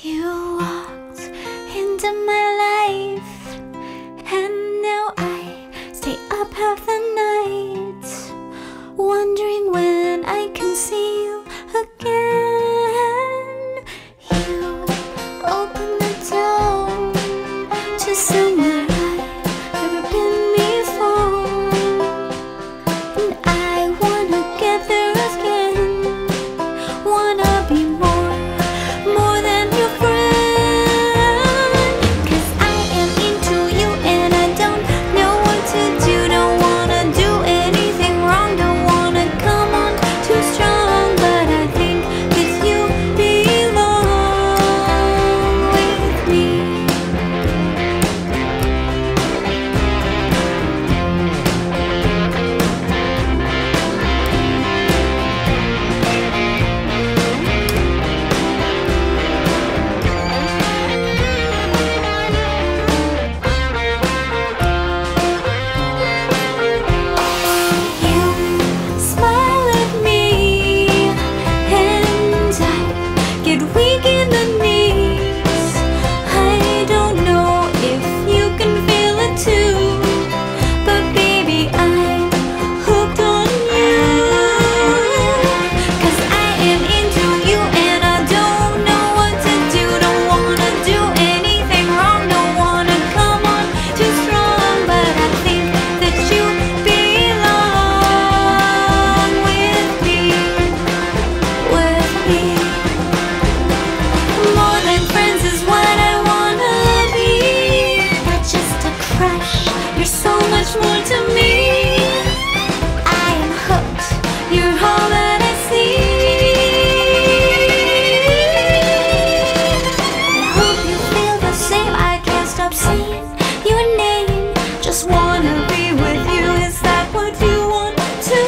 You walked into my life, and now I stay up half the night, wondering when I can see you again. You opened the door to somewhere I've never been before, and I wanna get there again, wanna be more than your friend. 'Cause I am into you and I don't know what to do. Don't wanna do anything wrong, don't wanna come on too strong, but I think that you belong with me. Get weak in the knees. I don't know if you can feel it too, but baby, I'm hooked on you. 'Cause I am into you and I don't know what to do. Don't wanna do anything wrong, don't wanna come on too strong, but I think that you belong with me, with me. More than friends is what I wanna be, not just a crush, you're so much more to me. I am hooked, you're all that I see. I hope you feel the same, I can't stop saying your name. Just wanna be with you, is that what you want to?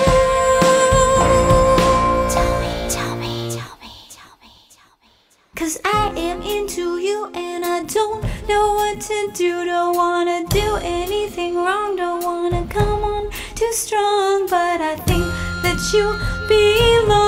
Tell me, tell me, tell me, tell me, tell me. 'Cause I am into you and I don't know what to do. Don't wanna do anything wrong, don't wanna come on too strong, but I think that you belong